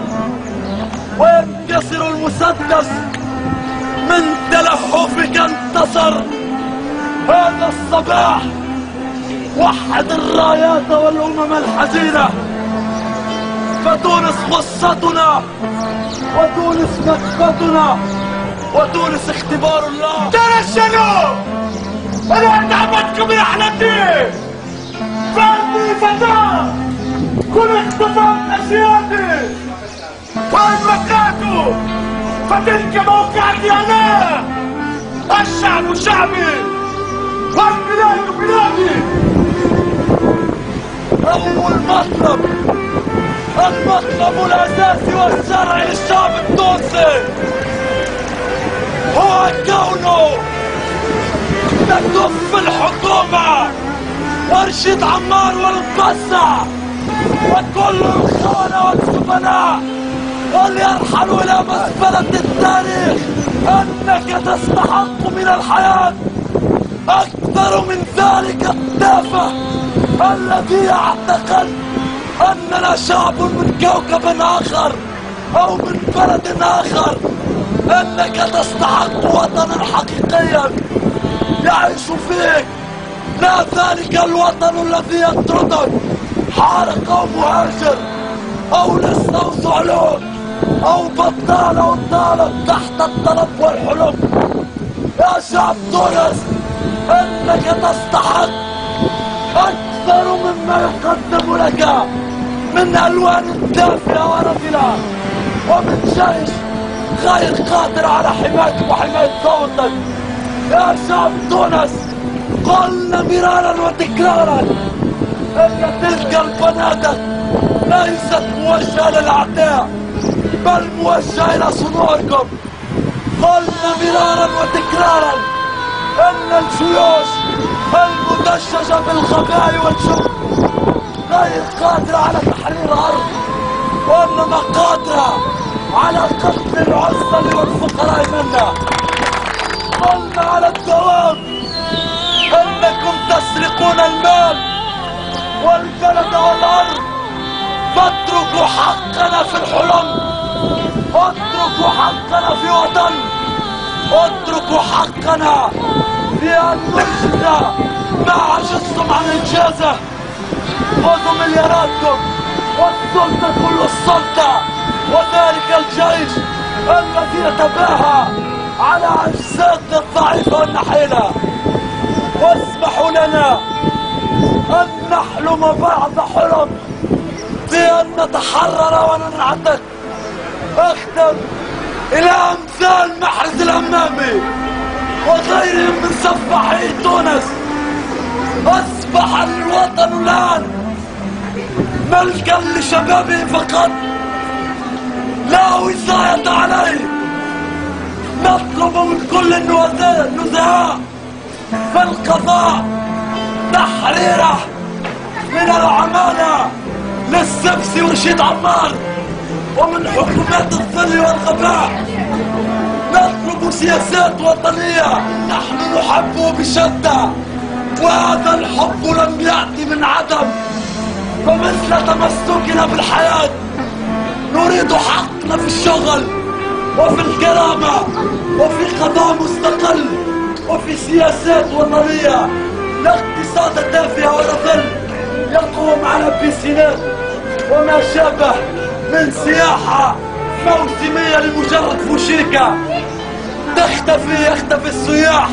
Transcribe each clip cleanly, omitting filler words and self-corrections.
وينكسر المسدس من تلهفك انتصر. هذا الصباح وحد الرايات والأمم الحزينة، فتونس غصتنا وتونس نكبتنا وتونس اختبار الله. ترشنوا! أنا تعبتكم يا حلتي! فهمي فتاة! كل اختفاء أشيائي! وين وقعتوا؟ فتلك موقعتي أنا! الشعب شعبي! والبلاد بلادي! أول مطلب، المطلب الأساسي والشرعي للشعب التونسي هو كونه تكف الحكومة ورشيد عمار والمقصع وكل الخونة والسفناء وليرحلوا إلى مزبلة التاريخ. أنك تستحق من الحياة أكثر من ذلك التافه الذي يعتقد أننا شعب من كوكب آخر أو من بلد آخر. أنك تستحق وطنا حقيقيا يعيش فيك، لا ذلك الوطن الذي يطردك حارق أو مهاجر أو لص أو صعلوك أو بطال أو طالب تحت الطلب والحلم. يا شعب تونس، أنك تستحق أكثر مما يقدم لك من ألوان دافئة ورذلة ومن جيش غير قادر على حمايتك وحماية صوتك. يا شعب تونس، قلنا مرارا وتكرارا أن تلك البنادق ليست موجهة للأعداء بل موجهة إلى صدوركم. قلنا مرارا وتكرارا أن الجيوش المدشجة بالغباء والجبن غير قادرة على تحرير الأرض، وإنما قادرة على قتل العزل والفقراء منا. قلنا على الدوام أنكم تسرقون المال والبلد والأرض، فاتركوا حقنا في الحلم، اتركوا حقنا في وطن، اتركوا حقنا في أن ننجز ما عجزتم عن إنجازه. خذوا ملياراتكم والسلطة كل السلطة وذلك الجيش الذي يتباهى على أجسادنا الضعيفة والنحيلة. واسمحوا لنا أن نحلم بعض حلم بأن نتحرر وننعتق. أختم إلى أمثال محرز الأمامي وغيرهم من سفاحي تونس. أصبح الوطن الآن ملكا لشبابه فقط لا وصاية عليه. نطلب من كل النزهاء في القضاء تحريره من العمالة للسبسي ورشيد عمار ومن حكومات الظل والغباء. نطلب سياسات وطنية نحن نحبه بشدة، وهذا الحب لم يأتي من عدم. فمثل تمسكنا بالحياة نريد حقنا في الشغل وفي الكرامة وفي قضاء مستقل وفي سياسات وطنية، لا اقتصاد تافه ورذل يقوم على بيسينات وما شابه من سياحة موسمية لمجرد فوشيكا يختفي السياح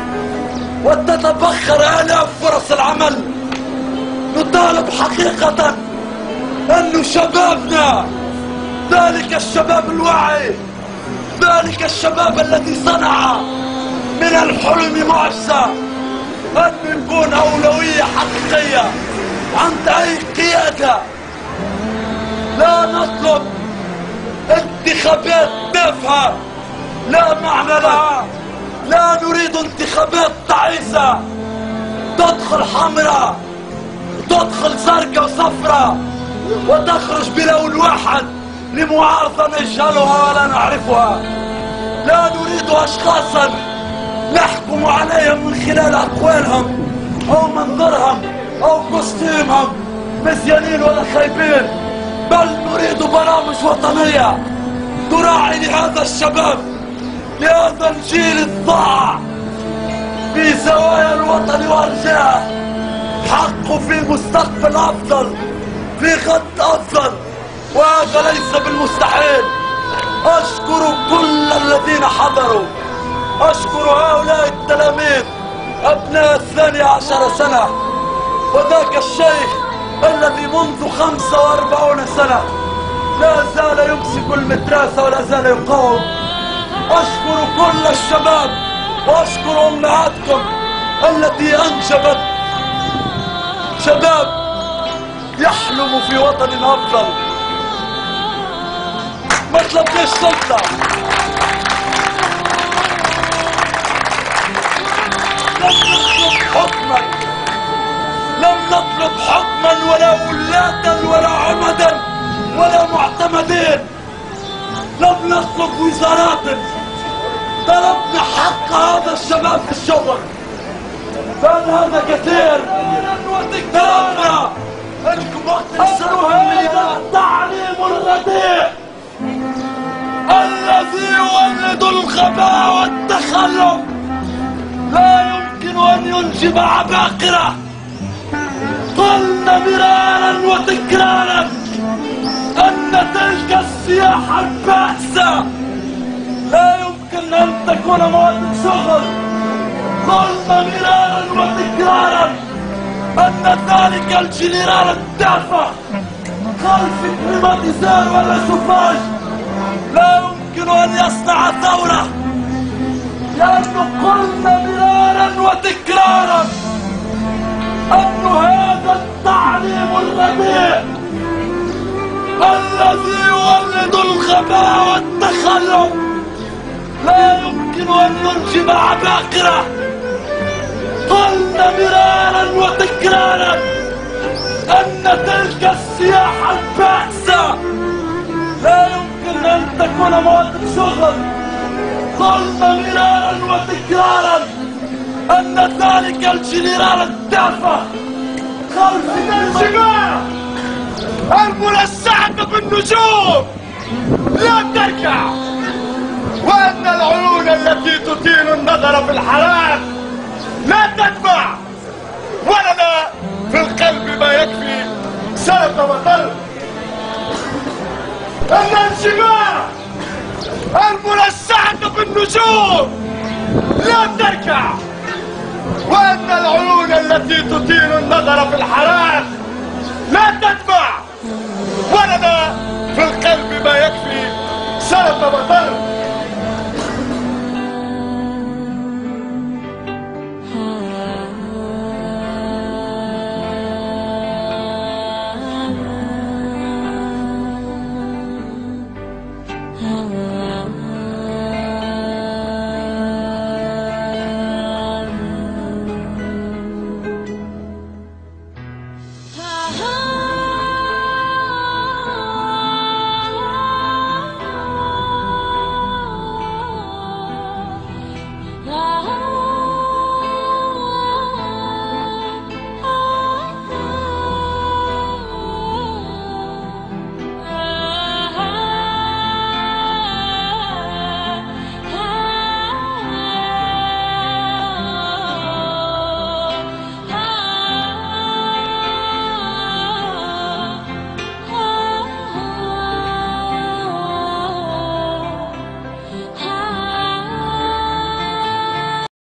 وتتبخر آلاف فرص العمل. نطالب حقيقة أن شبابنا، ذلك الشباب الواعي، ذلك الشباب الذي صنع من الحلم معجزة، أن يكون أولوية حقيقية عند أي قيادة. لا نطلب انتخابات تافهة لا معنى لها، لا نريد انتخابات تعيسة تدخل حمراء تدخل زرقاء وصفراء وتخرج بلون واحد لمعارضة نجهلها ولا نعرفها. لا نريد أشخاصا نحكم عليهم من خلال أقوالهم أو منظرهم أو كوستيمهم مزيانين ولا خايبين، بل نريد برامج وقوف وطنية تراعي لهذا الشباب، لهذا الجيل الضائع في زوايا الوطن وارجاءه، حقه في مستقبل افضل، في غد افضل، وهذا ليس بالمستحيل. اشكر كل الذين حضروا، اشكر هؤلاء التلاميذ ابناء 12 سنة، وذاك الشيخ الذي منذ 45 سنة لا زال يمسك المدرسة ولا زال يقاوم. أشكر كل الشباب وأشكر أمهاتكم التي أنجبت شباب يحلم في وطن أفضل. مطلب جيش سلطة، لم نطلب حكما ولا ولادا ولا عمدا ولا معتمدين، لم نطلب وزارات، طلبنا حق هذا الشباب في الشغل. كان هذا كثير. طلبنا انكم اختصروا هذا التعليم الرديء الذي يولد الغباء والتخلف، لا يمكن ان ينجب عباقرة. قلنا مرارا وتكرارا ان تلك السياحة البائسة لا يمكن ان تكون مواد شغل. قلنا مرارا وتكرارا ان ذلك الجنرال التافه خلف كليماتيزار ولا شوفاج لا يمكن ان يصنع ثورة، لأنه قلنا مرارا وتكرارا أن هذا التعليم الرديء الذي يولد الغباء والتخلف لا يمكن أن ينجب عباقرة. قلنا مرارا وتكرارا أن تلك السياحة البائسة لا يمكن أن تكون مواد شغل. قلنا مرارا وتكرارا أن ذلك الجنرال التافه خلف الجماعة الملسعة بالنجوم لا تركع، وأن العيون التي تطيل النظر في الحرام لا تدمع، ولنا في القلب ما يكفي سلف وقلب. أن الجماعة الملسعة بالنجوم لا تركع، وأن العيون التي تطيل النظر في الحرام لا تدمع، ولنا في القلب ما يكفي سلف وقلب. Oh